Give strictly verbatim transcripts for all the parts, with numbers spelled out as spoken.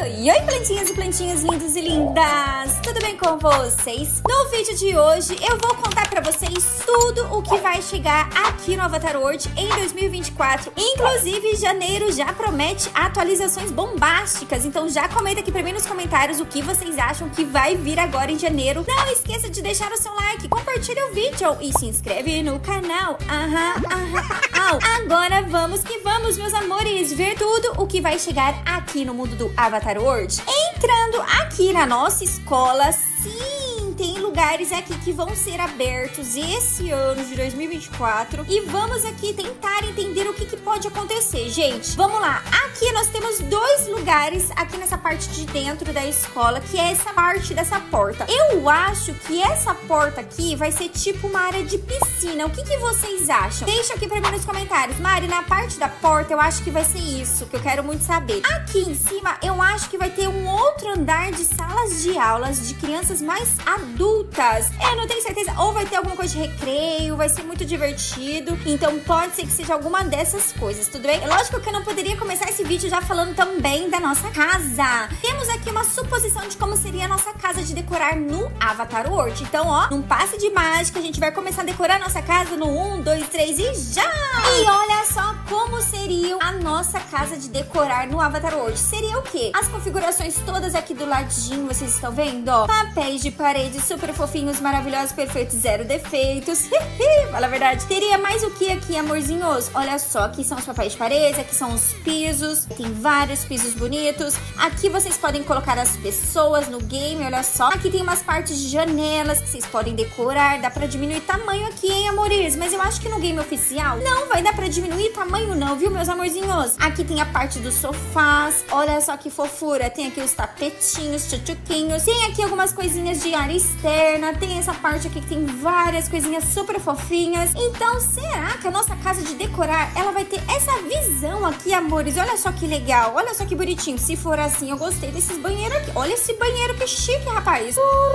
Oi, oi, plantinhas e plantinhas lindos e lindas! Tudo bem com vocês? No vídeo de hoje eu vou contar pra vocês tudo o que vai chegar aqui no Avatar World em dois mil e vinte e quatro. Inclusive, janeiro já promete atualizações bombásticas, então já comenta aqui pra mim nos comentários o que vocês acham que vai vir agora em janeiro. Não esqueça de deixar o seu like, compartilha o vídeo e se inscreve no canal. Aham, aham, aham. Agora vamos que vamos, meus amores, ver tudo o que vai chegar aqui no mundo do Avatar World. Entrando aqui na nossa escola, sim, tem lugares aqui que vão ser abertos esse ano de dois mil e vinte e quatro. E vamos aqui tentar entender o que, que pode acontecer, gente. Vamos lá. Aqui nós temos dois lugares aqui nessa parte de dentro da escola, que é essa parte dessa porta. Eu acho que essa porta aqui vai ser tipo uma área de piscina. O que, que vocês acham? Deixa aqui pra mim nos comentários. Mari, na parte da porta eu acho que vai ser isso, que eu quero muito saber. Aqui em cima eu acho que vai ter um outro andar de salas de aulas de crianças mais adultas. Eu não tenho certeza. Ou vai ter alguma coisa de recreio, vai ser muito divertido. Então pode ser que seja alguma dessas coisas, tudo bem? É lógico que eu não poderia começar esse vídeo já falando também da nossa casa. Temos aqui uma suposição de como seria a nossa casa de decorar no Avatar World. Então, ó, num passe de mágica, a gente vai começar a decorar a nossa casa no um, dois, três e já! E olha só como seria a nossa casa de decorar no Avatar World. Seria o quê? As configurações todas aqui do ladinho, vocês estão vendo, ó? Papéis de parede super fofinhos, maravilhosos, perfeitos, zero defeitos. Fala a verdade. Teria mais o que aqui, amorzinhos? Olha só, aqui são os papéis de parede, aqui são os pisos. Tem vários pisos bonitos. Aqui vocês podem colocar as pessoas no game, olha só. Aqui tem umas partes de janelas que vocês podem decorar. Dá pra diminuir tamanho aqui, hein, amores? Mas eu acho que no game oficial não vai dar pra diminuir tamanho não, viu, meus amorzinhos? Aqui tem a parte dos sofás. Olha só que fofura. Tem aqui os tapetinhos, tchutchuquinhos. Tem aqui algumas coisinhas de área externa. Tem essa parte aqui que tem várias coisinhas super fofinhas. Então, será que a nossa casa de decorar, ela vai ter essa visão aqui, amores? Olha só que legal. Olha só que bonitinho. Se for assim, eu gostei desses banheiros aqui. Olha esse banheiro que chique, rapaz.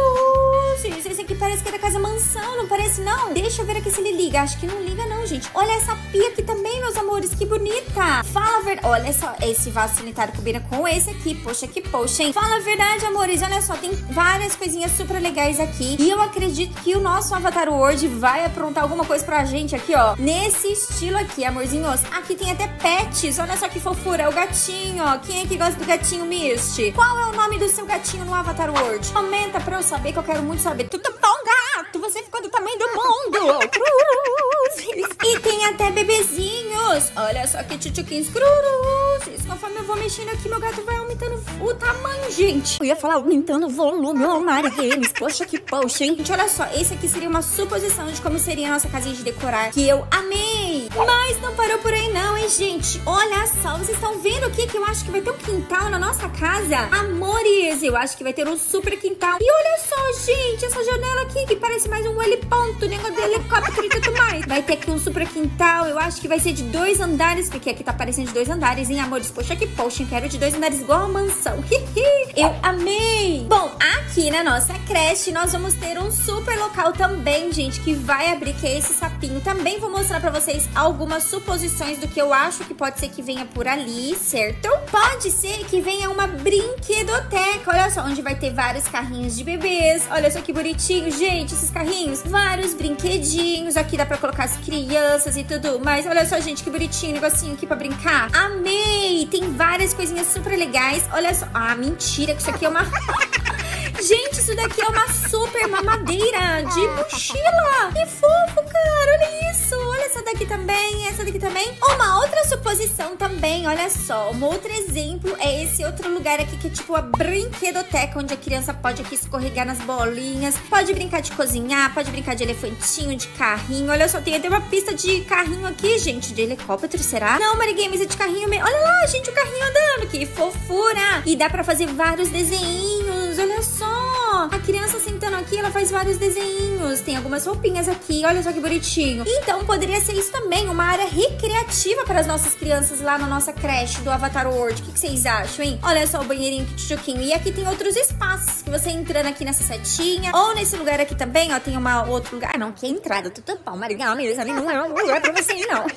Gente, esse aqui parece que é da casa mansão, não parece não? Deixa eu ver aqui se ele liga. Acho que não liga não, gente. Olha essa pia aqui também, meus amores. Que bonita. Fala a verdade. Olha só, esse vaso sanitário combina com esse aqui. Poxa, que poxa, hein? Fala a verdade, amores. Olha só, tem várias coisinhas super legais aqui. E eu acredito que o nosso Avatar World vai aprontar alguma coisa pra gente aqui, ó. Nesse estilo aqui, amorzinhos. Aqui tem até pets. Olha só que fofura. É o gatinho, ó. Quem é que gosta do gatinho Misty? Qual é o nome do seu gatinho no Avatar World? Comenta pra eu saber, que eu quero muito saber. Tudo bom, gato? Você ficou do tamanho do mundo. Cruz. E tem até bebezinhos. Olha só que tchutchuquinhos. Cruz. Conforme eu vou mexendo aqui, meu gato vai aumentando o tamanho, gente. Eu ia falar aumentando o volume, oh, Mari Games. Poxa, que poxa, hein? Gente, olha só. Esse aqui seria uma suposição de como seria a nossa casinha de decorar, que eu amei. Mas não parou por aí não, hein, gente? Olha só, vocês estão vendo o que que eu acho que vai ter um quintal na nossa casa? Amores, eu acho que vai ter um super quintal. E olha só, gente, essa janela aqui que parece mais um heliponto, negócio de helicóptero e tudo mais. Vai ter aqui um super quintal, eu acho que vai ser de dois andares, porque aqui tá parecendo de dois andares, hein, amores? Poxa, que poxa, quero de dois andares igual a mansão. Eu amei! Bom, aqui na nossa creche nós vamos ter um super local também, gente, que vai abrir, que é esse sapinho. Também vou mostrar pra vocês algumas suposições do que eu acho que pode ser que venha por ali, certo? Pode ser que venha uma brinquedoteca, olha só, onde vai ter vários carrinhos de bebês. Olha só que bonitinho, gente, esses carrinhos. Vários brinquedinhos, aqui dá pra colocar as crianças e tudo mais. Olha só, gente, que bonitinho, negocinho aqui pra brincar. Amei! Tem várias coisinhas super legais. Olha só, ah, mentira, que isso aqui é uma... Gente, isso daqui é uma super mamadeira de mochila. Que fofo, cara. Olha isso. Olha essa daqui também. Essa daqui também. Uma outra suposição também, olha só. Um outro exemplo é esse outro lugar aqui que é tipo a brinquedoteca, onde a criança pode aqui escorregar nas bolinhas. Pode brincar de cozinhar, pode brincar de elefantinho, de carrinho. Olha só, tem até uma pista de carrinho aqui, gente. De helicóptero, será? Não, Mari Games, é de carrinho mesmo. Olha lá, gente, o carrinho andando. Que fofura. E dá pra fazer vários desenhinhos desenhos, olha só. A criança sentando aqui, ela faz vários desenhos. Tem algumas roupinhas aqui, olha só que bonitinho. Então, poderia ser isso também, uma área recreativa para as nossas crianças lá na nossa creche do Avatar World. O que, que vocês acham, hein? Olha só o banheirinho, que tchuquinho. E aqui tem outros espaços, que você entrando aqui nessa setinha. Ou nesse lugar aqui também, ó, tem uma outro lugar. Ah, não, que é entrada, tudo bom, Maria. Não é um lugar pra você, não.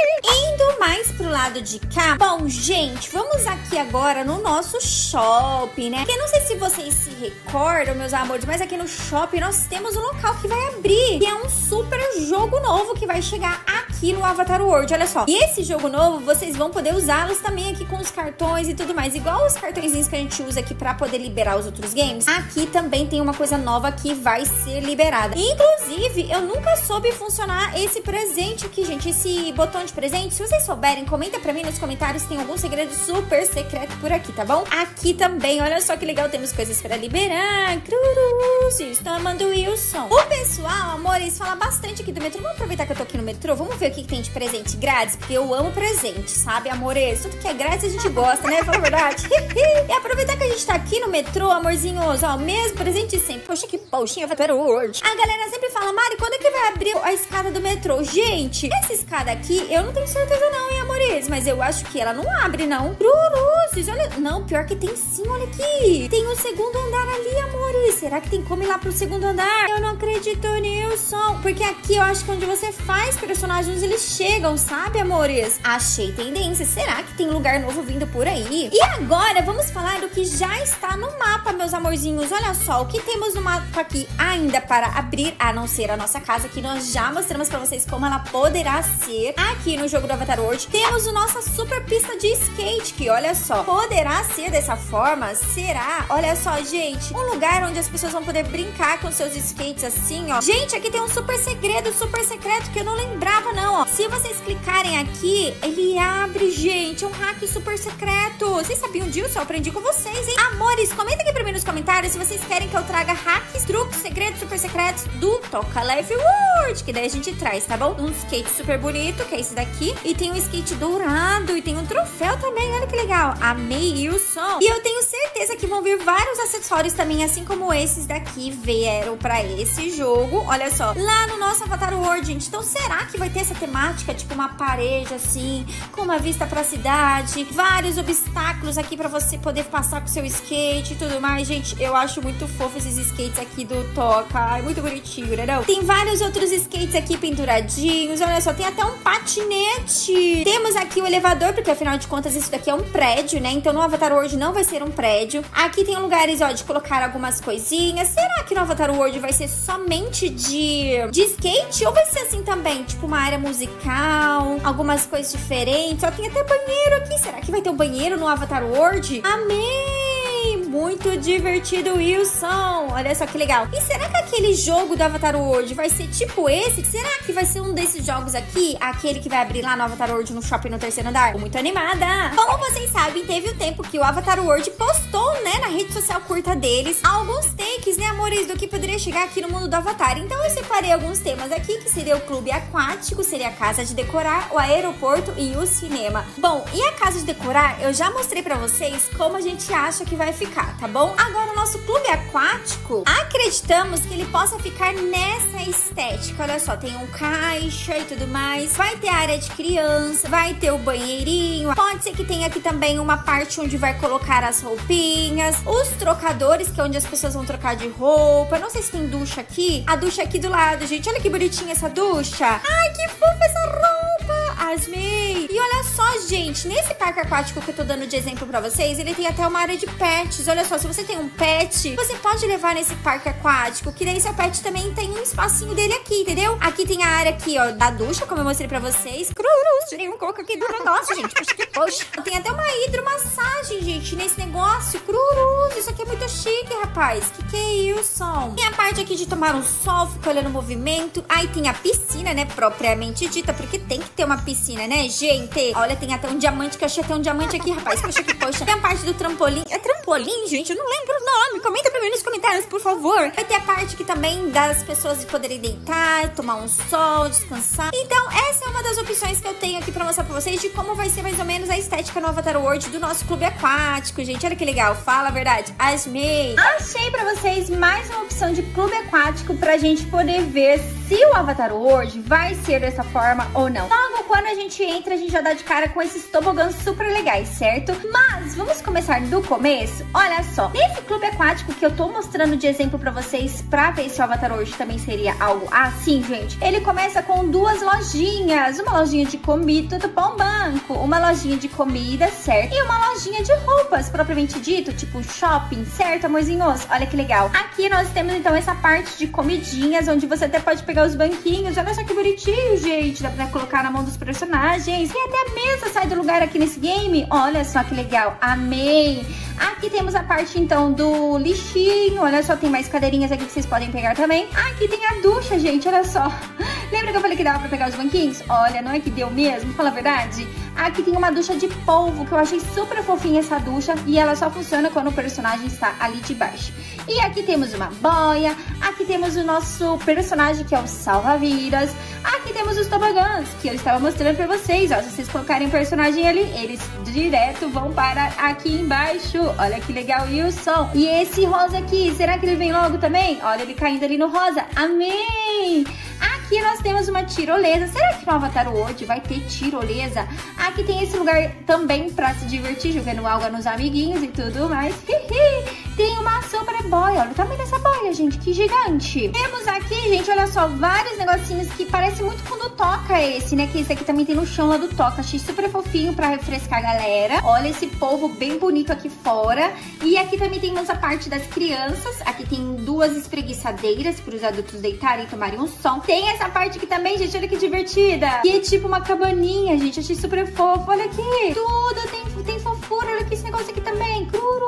Indo mais pro lado de cá. Bom, gente, vamos aqui agora no nosso shopping, né? Porque eu não sei se vocês se recordam, meus amores, mas aqui no shopping nós temos um local que vai abrir. E é um super jogo novo que vai chegar aqui no Avatar World, olha só. E esse jogo novo, vocês vão poder usá-los também aqui com os cartões e tudo mais. Igual os cartõezinhos que a gente usa aqui pra poder liberar os outros games. Aqui também tem uma coisa nova que vai ser liberada. Inclusive, eu nunca soube funcionar esse presente aqui, gente. Esse botão de presente. Se vocês souberem, comenta pra mim nos comentários se tem algum segredo super secreto por aqui, tá bom? Aqui também, olha só que legal, temos coisas pra liberar. Cruz, estou amando o Wilson. O pessoal, amores, fala bastante aqui do metrô. Vamos aproveitar que eu tô aqui no metrô. Vamos ver o que, que tem de presente grátis, porque eu amo presente, sabe, amores? Tudo que é grátis a gente gosta, né? Fala a verdade. E aproveitar que a gente tá aqui no metrô, amorzinhos, ó, mesmo presente sempre. Poxa, que poxinha, Avatar World. A galera sempre fala, Mari, quando é que vai abrir a escada do metrô? Gente, essa escada aqui, eu não tenho certeza não, hein, amores? Mas eu acho que ela não abre, não. Cruzes, olha. Não, pior que tem sim, olha aqui. Tem o segundo andar ali, amores. Será que tem como ir lá pro segundo andar? Eu não acredito, Nilson. Porque aqui eu acho que onde você faz personagens, eles chegam, sabe, amores? Achei tendência. Será que tem lugar novo vindo por aí? E agora, vamos falar do que já está no mapa, meus amorzinhos. Olha só, o que temos no mapa aqui ainda para abrir, a não ser a nossa casa, que nós já mostramos pra vocês como ela poderá ser aqui no jogo do Avatar World. Temos a nossa super pista de skate, que olha só, poderá ser dessa forma? Será? Olha só, gente, um lugar onde as pessoas vão poder brincar com seus skates assim, ó. Gente, aqui tem um super segredo, super secreto, que eu não lembrava não, ó. Se vocês clicarem aqui, ele abre, gente, um hack super secreto. Vocês sabiam disso? Eu aprendi com vocês, hein? Amores, comenta aqui pra mim nos comentários se vocês querem que eu traga hacks, truques, segredos, super secretos do Toca Life World, que daí a gente traz, tá bom? Um skate super bonito, que é esse daqui, e tem um skate dourado, e tem um troféu também, olha que legal. Amei o som. E eu tenho certeza que vão vir vários acessórios também, assim como esses daqui vieram pra esse jogo, olha só, lá no nosso Avatar World, gente. Então será que vai ter essa temática, tipo uma parede assim, com uma vista pra cidade, vários obstáculos aqui pra você poder passar com seu skate e tudo mais? Gente, eu acho muito fofo esses skates aqui do Toca, ai, muito bonitinho, né não? Tem vários outros skates aqui penduradinhos, olha só, tem até um patinete. Temos aqui o elevador, porque afinal de contas isso daqui é um prédio, né? Então no Avatar World não vai ser um prédio. Aqui tem lugares, ó, de colocar algumas coisinhas. Será que no Avatar World vai ser somente de, de skate? Ou vai ser assim também, tipo uma área musical, algumas coisas diferentes? Ó, tem até banheiro aqui. Será que vai ter um banheiro no Avatar World? Amei! Muito divertido, Wilson. Olha só que legal. E será que aquele jogo do Avatar World vai ser tipo esse? Será que vai ser um desses jogos aqui? Aquele que vai abrir lá no Avatar World no shopping no terceiro andar? Tô muito animada. Como vocês sabem, teve o tempo que o Avatar World postou, né, na rede social curta deles, alguns takes, né, amores, do que poderia chegar aqui no mundo do Avatar. Então eu separei alguns temas aqui, que seria o clube aquático, seria a casa de decorar, o aeroporto e o cinema. Bom, e a casa de decorar, eu já mostrei pra vocês como a gente acha que vai ficar, tá bom? Agora, o nosso clube aquático, acreditamos que ele possa ficar nessa estética. Olha só, tem um caixa e tudo mais. Vai ter a área de criança, vai ter o banheirinho. Pode ser que tenha aqui também uma parte onde vai colocar as roupinhas, os trocadores, que é onde as pessoas vão trocar de roupa. Não sei se tem ducha aqui. A ducha aqui do lado, gente. Olha que bonitinha essa ducha. Ai, que fofa essa roupa. Asmei. E olha só, gente, nesse parque aquático que eu tô dando de exemplo pra vocês, ele tem até uma área de pets. Olha só, se você tem um pet, você pode levar nesse parque aquático, que daí seu pet também tem um espacinho dele aqui, entendeu? Aqui tem a área aqui, ó, da ducha, como eu mostrei pra vocês. Cruz, tirei um coco aqui do negócio, gente. Poxa, que poxa. Tem até uma hidromassagem, gente, nesse negócio. Cruz, isso aqui é muito chique, rapaz. Que que é isso? Tem a parte aqui de tomar um sol, ficar olhando o movimento. Aí tem a piscina, né, propriamente dita, porque tem que ter uma piscina, né, gente? Olha, tem até um diamante, que eu achei até um diamante aqui, rapaz. Poxa, que poxa. Tem a parte do trampolim. É trampolim? Trampolim, gente, eu não lembro o nome. Comenta pra mim nos comentários, por favor. Vai ter a parte aqui também das pessoas poderem deitar, tomar um sol, descansar. Então, essa é uma das opções que eu tenho aqui pra mostrar pra vocês de como vai ser mais ou menos a estética no Avatar World do nosso clube aquático, gente. Olha que legal. Fala a verdade. Amei. Achei pra vocês mais uma opção de clube aquático pra gente poder ver se o Avatar World vai ser dessa forma ou não. Logo quando a gente entra, a gente já dá de cara com esses tobogãs super legais, certo? Mas vamos começar do começo? Olha só, nesse clube aquático que eu tô mostrando de exemplo pra vocês, pra ver se o Avatar World também seria algo assim, gente. Ele começa com duas lojinhas, uma lojinha de comida do Pão Banco, uma lojinha de comida, certo? E uma lojinha de roupas, propriamente dito, tipo shopping, certo, amorzinhos? Olha que legal. Aqui nós temos então essa parte de comidinhas, onde você até pode pegar os banquinhos. Olha só que bonitinho, gente. Dá pra colocar na mão dos personagens. E até a mesa sai do lugar aqui nesse game. Olha só que legal. Amei. Aqui temos a parte, então, do lixinho. Olha só, tem mais cadeirinhas aqui que vocês podem pegar também. Aqui tem a ducha, gente. Olha só. Lembra que eu falei que dava pra pegar os banquinhos? Olha, não é que deu mesmo? Fala a verdade. Aqui tem uma ducha de polvo, que eu achei super fofinha essa ducha. E ela só funciona quando o personagem está ali de baixo. E aqui temos uma boia. Aqui temos o nosso personagem, que é o salva-vidas. Aqui temos os tobogãs, que eu estava mostrando pra vocês. Ó, se vocês colocarem o personagem ali, eles direto vão para aqui embaixo. Olha que legal, Wilson. E esse rosa aqui, será que ele vem logo também? Olha ele caindo ali no rosa. Amei! Aqui nós temos uma tirolesa. Será que no Avatar World vai ter tirolesa? Aqui tem esse lugar também pra se divertir, jogando alga nos amiguinhos e tudo mais. Tem uma super boia. Olha o tamanho dessa boia, gente. Que gigante. Temos aqui, gente, olha só, vários negocinhos que parece muito com o do Toca esse, né? Que esse aqui também tem no chão lá do Toca. Achei super fofinho pra refrescar a galera. Olha esse polvo bem bonito aqui fora. E aqui também temos a parte das crianças. Aqui tem duas espreguiçadeiras para os adultos deitarem e tomarem um som. Tem essa parte aqui também, gente. Olha que divertida. E é tipo uma cabaninha, gente. Achei super fofo. Olha aqui. Tudo tem, tem fofura. Olha aqui esse negócio aqui também.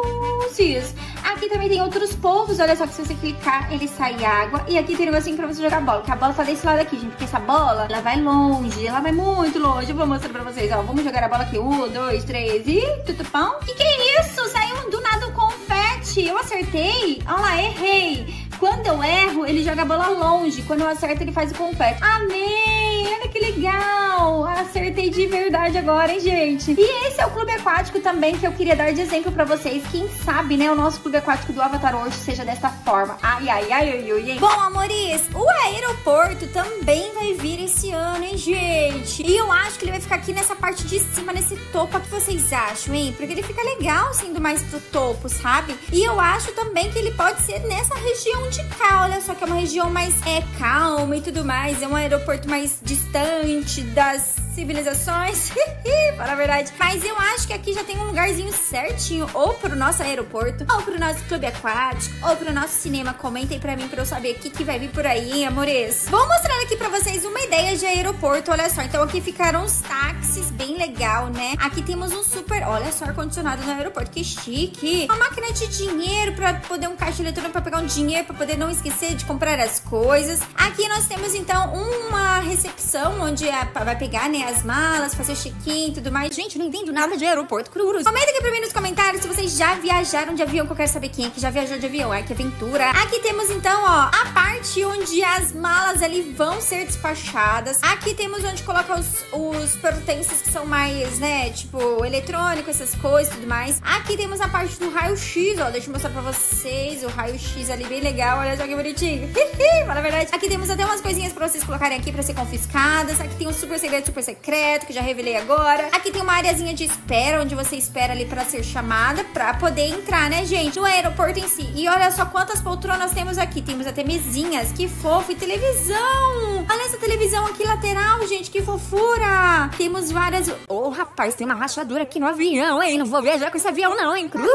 Cruzes. Aqui também tem outros polvos. Olha só que se você clicar, ele sai água. E aqui tem um negocinho pra você jogar bola. Que a bola tá desse lado aqui, gente. Porque essa bola, ela vai longe. Ela vai muito longe. Eu vou mostrar pra vocês, ó. Vamos jogar a bola aqui. Um, dois, três e... tutupão. Que que é isso? Saiu do nada o confete. Eu acertei. Olha lá, errei. Quando eu erro, ele joga a bola longe. Quando eu acerto, ele faz o confete. Amei! Olha que legal! Acertei de verdade agora, hein, gente? E esse é o clube aquático também que eu queria dar de exemplo pra vocês. Quem sabe, né, o nosso clube aquático do Avatar World seja dessa forma. Ai, ai, ai, ai, ai, ai. Bom, amores, o aeroporto também vai vir esse ano, hein, gente? E eu acho que ele vai ficar aqui nessa parte de cima, nesse topo. O que vocês acham, hein? Porque ele fica legal sendo mais pro topo, sabe? E eu acho também que ele pode ser nessa região de cá. Olha só que é uma região mais é, calma e tudo mais. É um aeroporto mais distante das civilizações, para a verdade. Mas eu acho que aqui já tem um lugarzinho certinho, ou pro nosso aeroporto, ou pro nosso clube aquático, ou pro nosso cinema. Comentem pra mim pra eu saber o que, que vai vir por aí, hein, amores? Vou mostrar aqui pra vocês uma ideia de aeroporto, olha só. Então aqui ficaram os táxis, bem legal, né? Aqui temos um super, olha só, ar-condicionado no aeroporto, que chique. Uma máquina de dinheiro pra poder, um caixa eletrônico pra pegar um dinheiro, pra poder não esquecer de comprar as coisas. Aqui nós temos, então, uma recepção, onde é, vai pegar, né, as malas, fazer o check-in e tudo mais. Gente, eu não entendo nada de aeroporto, cruz. Comenta aqui pra mim nos comentários se vocês já viajaram de avião, que eu quero saber quem é que já viajou de avião. Ai, que aventura. Aqui temos, então, ó, a parte onde as malas ali vão ser despachadas. Aqui temos onde coloca os, os pertences que são mais, né, tipo, eletrônico, essas coisas e tudo mais. Aqui temos a parte do raio-x, ó, deixa eu mostrar pra vocês o raio-x ali, bem legal. Olha só que bonitinho. Fala a verdade. Aqui temos até umas coisinhas pra vocês colocarem aqui pra ser confiscadas. Aqui tem um super segredo, super secreto, que já revelei agora. Aqui tem uma areazinha de espera, onde você espera ali pra ser chamada, pra poder entrar, né, gente, no aeroporto em si. E olha só quantas poltronas temos aqui. Temos até mesinhas, que fofo. E televisão. Olha essa televisão aqui lateral, gente, que fofura. Temos várias... Ô, oh, rapaz, tem uma rachadura aqui no avião, hein? Não vou viajar com esse avião, não, hein? Cruz,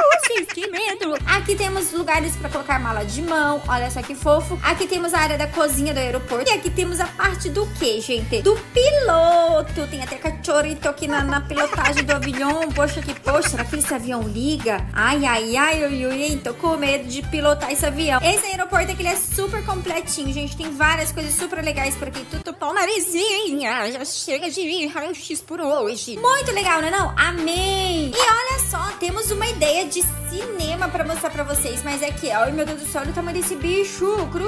que medo. Aqui temos lugares pra colocar mala de mão. Olha só que fofo. Aqui temos a área da cozinha do aeroporto. E aqui temos a parte do quê, gente? Do piloto. Tem até cachorrito aqui na, na pilotagem do avião. Poxa, que poxa. Será que esse avião liga? Ai, ai, ai, ui, ui, tô com medo de pilotar esse avião. Esse aeroporto aqui, ele é super completinho, gente. Tem várias coisas super legais por aqui. Tudo pão narizinha. Já chega de raio-x por hoje. Muito legal, né, não? Amei! E olha só, temos uma ideia de cinema pra mostrar pra vocês, mas é que, ai meu Deus do céu, olha o tamanho desse bicho,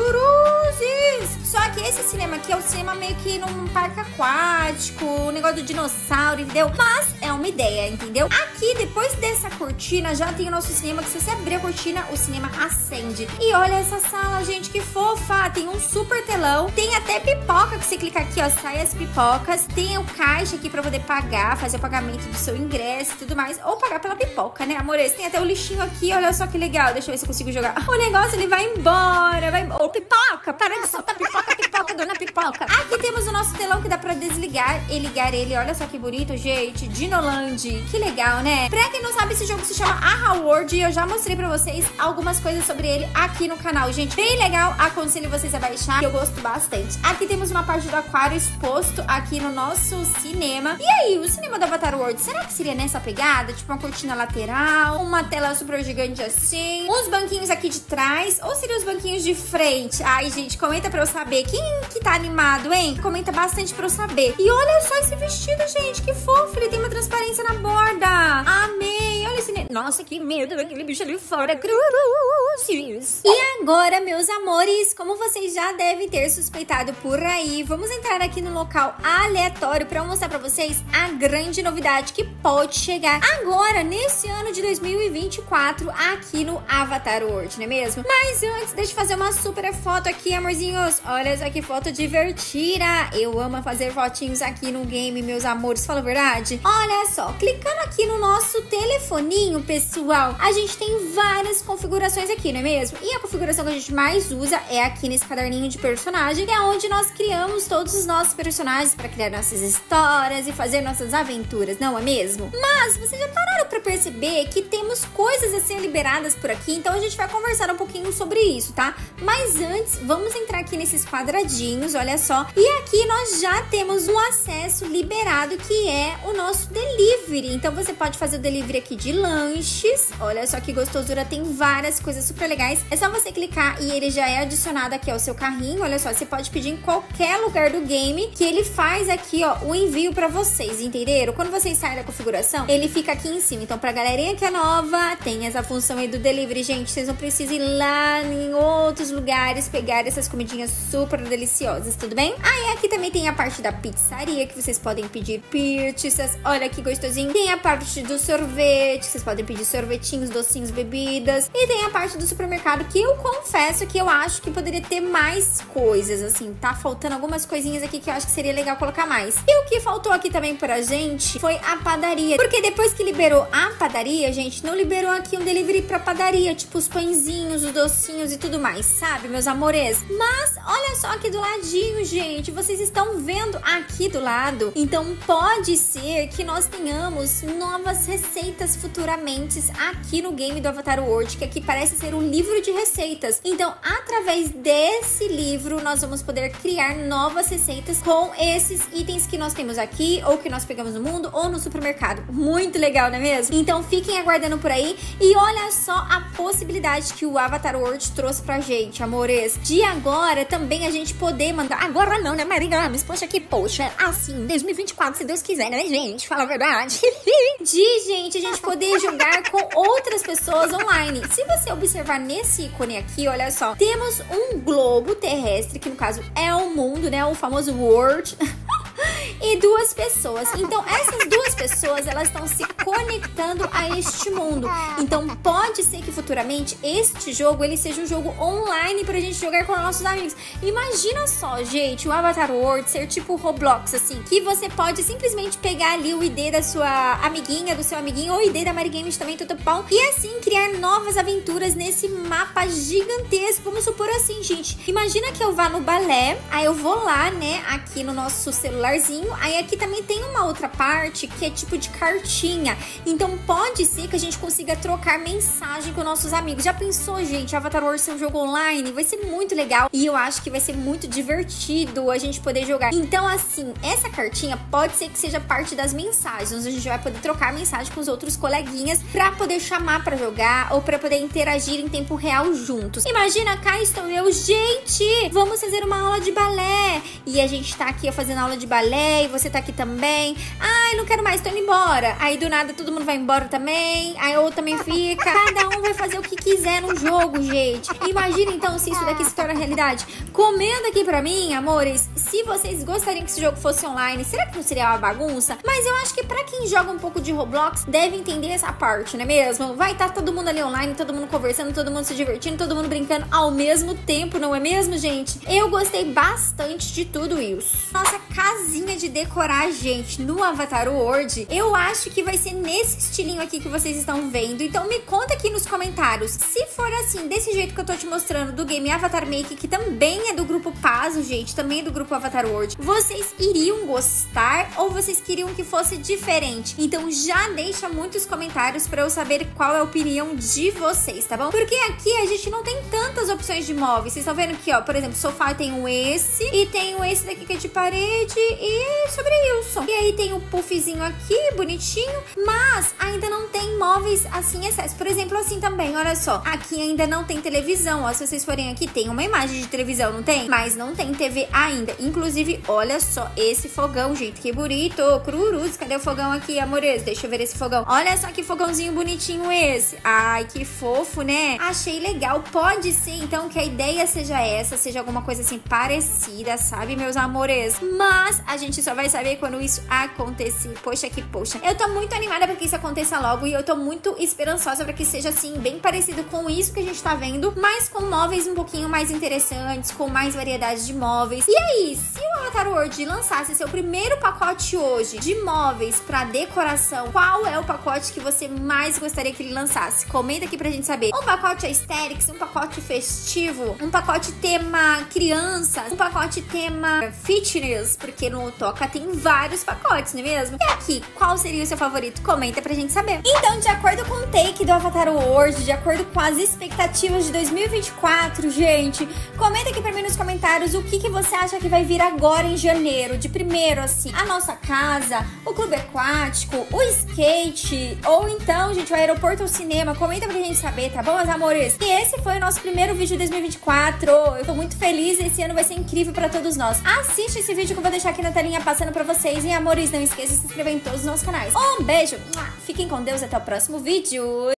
cruzes! Só que esse cinema aqui é o cinema meio que num parque aquático, o negócio do dinossauro, entendeu? Mas é uma ideia, entendeu? Aqui, depois dessa cortina, já tem o nosso cinema, que se você abrir a cortina, o cinema acende. E olha essa sala, gente, que fofa! Tem um super telão, tem até pipoca, que você clica aqui, ó, sai as pipocas, tem o caixa aqui pra poder pagar, fazer o pagamento do seu ingresso e tudo mais, ou pagar pela pipoca, né, amores? Tem até o lixinho aqui, olha só que legal, deixa eu ver se eu consigo jogar. O negócio, ele vai embora, vai embora. Ô, pipoca, para de soltar pipoca, pipoca, dona pipoca. Aqui temos o nosso telão que dá pra desligar e ligar ele, olha só que bonito, gente, Dinoland, que legal, né? Pra quem não sabe, esse jogo se chama Aha World e eu já mostrei pra vocês algumas coisas sobre ele aqui no canal, gente, bem legal, aconselho vocês a baixar, que eu gosto bastante. Aqui temos uma parte do aquário exposto aqui no nosso cinema. E aí, o cinema do Avatar World, será que seria nessa pegada? Tipo uma cortina lateral, uma tela super gigante assim, uns banquinhos aqui de trás, ou seriam os banquinhos de frente? Ai, gente, comenta pra eu saber. Quem que tá animado, hein? Comenta bastante pra eu saber. E olha só esse vestido, gente, que fofo, ele tem uma transparência na borda. Amei, olha esse... Nossa, que medo daquele bicho ali fora. Cruzes. E agora, meus amores, como vocês já devem ter suspeitado por aí, vamos entrar aqui no local aleatório pra eu mostrar pra vocês a grande novidade que pode chegar agora, nesse ano de dois mil e vinte e quatro, aqui no Avatar World, não é mesmo? Mas antes, deixa eu fazer uma super foto aqui, amorzinhos. Olha só que foto divertida. Eu amo fazer fotinhos aqui no game, meus amores, fala a verdade. Olha só, clicando aqui no nosso telefoninho, pessoal, a gente tem várias configurações aqui, não é mesmo? E a configuração que a gente mais usa é aqui nesse caderninho de personagem, que é onde nós criamos todos os nossos personagens para criar nossas histórias e fazer nossas aventuras, não é mesmo? Mas vocês já pararam para perceber que temos coisas a ser liberadas por aqui, então a gente vai conversar um pouquinho sobre isso, tá? Mas antes, vamos entrar aqui nesses quadradinhos, olha só. E aqui nós já temos um acesso liberado, que é o nosso delivery. Então você pode fazer o delivery aqui de lanches. Olha só que gostosura, tem várias coisas super legais. É só você clicar e ele já é adicionado aqui ao seu carrinho. Olha só, você pode pedir em qualquer lugar do game, que ele faz aqui, ó, o envio pra vocês, entenderam? Quando vocês saem da configuração, ele fica aqui em cima. Então, pra galerinha que é nova, tem essa função aí do delivery, gente. Vocês não precisam ir lá em outros lugares pegar essas comidinhas super deliciosas, tudo bem? Aí ah, aqui também tem a parte da pizzaria, que vocês podem pedir pizzas. Olha que gostosinho. Tem a parte do sorvete, vocês podem pedir sorvetinhos, docinhos, bebidas. E tem a parte do supermercado, que eu confesso que eu acho que poderia ter mais coisas, assim. Tá faltando algumas coisinhas aqui que eu acho que seria legal colocar mais. E o que faltou aqui também pra gente foi a padaria. Porque depois que liberou a padaria, gente, não liberou aqui um delivery pra padaria, tipo os pãezinhos, os docinhos e tudo mais, sabe, meus amores? Mas olha só aqui do ladinho, gente, vocês estão vendo aqui do lado? Então pode ser que nós tenhamos novas receitas futuramente aqui no game do Avatar World, que aqui parece ser um livro de receitas. Então, através desse livro, nós vamos poder criar novas receitas com esses itens que nós temos aqui, ou que nós pegamos no mundo, ou no supermercado. Muito legal, não é mesmo? Então, fiquem aguardando por aí. E olha só a possibilidade que o Avatar World trouxe pra gente, amores. De agora, também a gente poder mandar... Agora não, né, Maria Gomes? Poxa, que poxa. Assim, dois mil e vinte e quatro, se Deus quiser, né, gente? Fala a verdade. De, gente, a gente poder jogar com outras pessoas online. Se você observar nesse ícone aqui, olha só, temos um globo terrestre, que no caso é o mundo, né, o famoso World. E duas pessoas. Então, essas duas pessoas, elas estão se conectando a este mundo. Então, pode ser que futuramente este jogo, ele seja um jogo online pra gente jogar com nossos amigos. Imagina só, gente, o Avatar World ser tipo Roblox, assim, que você pode simplesmente pegar ali o I D da sua amiguinha, do seu amiguinho, ou o I D da Mari Games também, tudo bom? E assim, criar novas aventuras nesse mapa gigantesco. Vamos supor assim, gente, imagina que eu vá no balé, aí eu vou lá, né, aqui no nosso celularzinho. Aí aqui também tem uma outra parte que é tipo de cartinha. Então pode ser que a gente consiga trocar mensagem com nossos amigos. Já pensou, gente? Avatar World ser um jogo online? Vai ser muito legal. E eu acho que vai ser muito divertido a gente poder jogar. Então, assim, essa cartinha pode ser que seja parte das mensagens. A gente vai poder trocar mensagem com os outros coleguinhas pra poder chamar pra jogar ou pra poder interagir em tempo real juntos. Imagina, cá estou eu. Gente, vamos fazer uma aula de balé. E a gente tá aqui fazendo aula de balé aí você tá aqui também. Ai, não quero mais, tô indo embora. Aí do nada todo mundo vai embora também. Aí outro também fica. Cada um vai fazer o que quiser no jogo, gente. Imagina então se isso daqui se torna realidade. Comenta aqui pra mim, amores, se vocês gostariam que esse jogo fosse online. Será que não seria uma bagunça? Mas eu acho que pra quem joga um pouco de Roblox, deve entender essa parte, não é mesmo? Vai estar todo mundo ali online, todo mundo conversando, todo mundo se divertindo, todo mundo brincando ao mesmo tempo, não é mesmo, gente? Eu gostei bastante de tudo isso. Nossa casinha de decorar, gente, no Avatar World, eu acho que vai ser nesse estilinho aqui que vocês estão vendo. Então me conta aqui nos comentários, se for assim, desse jeito que eu tô te mostrando do game Avatar Make, que também é do grupo Pazzo, gente, também é do grupo Avatar World, vocês iriam gostar ou vocês queriam que fosse diferente? Então já deixa muitos comentários pra eu saber qual é a opinião de vocês, tá bom? Porque aqui a gente não tem tantas opções de móveis. Vocês estão vendo aqui, ó, por exemplo, sofá tem um esse e tem um esse daqui que é de parede e sobre Wilson. E aí tem um puffzinho aqui, bonitinho, mas ainda não tem móveis assim excesso. Por exemplo, assim também, olha só, aqui ainda não tem televisão, ó, se vocês forem aqui tem uma imagem de televisão, não tem? Mas não tem T V ainda. Inclusive, olha só esse fogão, gente, que bonito. Cruruz, cadê o fogão aqui, amores? Deixa eu ver esse fogão. Olha só que fogãozinho bonitinho esse. Ai, que fofo, né? Achei legal. Pode ser, então, que a ideia seja essa, seja alguma coisa assim parecida, sabe, meus amores? Mas a gente só vai saber quando isso acontecer. Poxa, que poxa. Eu tô muito animada pra que isso aconteça logo e eu tô muito esperançosa pra que seja, assim, bem parecido com isso que a gente tá vendo, mas com móveis um pouquinho mais interessantes, com mais variedade de móveis. E aí, se o Avatar World lançasse seu primeiro pacote hoje de móveis pra decoração, qual é o pacote que você mais gostaria que ele lançasse? Comenta aqui pra gente saber. Um pacote aesthetics, um pacote festivo, um pacote tema criança, um pacote tema fitness, porque no Toca tem vários pacotes, não é mesmo? E aqui, qual seria o seu favorito? Comenta pra gente saber. Então, de acordo com o take do Avatar World, de acordo com as expectativas de dois mil e vinte e quatro, gente, comenta aqui pra mim nos comentários o que, que você acha que vai vir agora em janeiro. De primeiro, assim, a nossa casa, o clube aquático, o skate, ou então, gente, o aeroporto ou cinema. Comenta pra gente saber, tá bom, meus amores? E esse foi o nosso primeiro vídeo de dois mil e vinte e quatro. Eu tô muito feliz, esse ano vai ser incrível pra todos nós. Assiste esse vídeo que eu vou deixar aqui na telinha passando pra vocês. E, amores, não esqueça de se inscrever em todos os nossos canais. Um beijo, fiquem com Deus, até o próximo vídeo.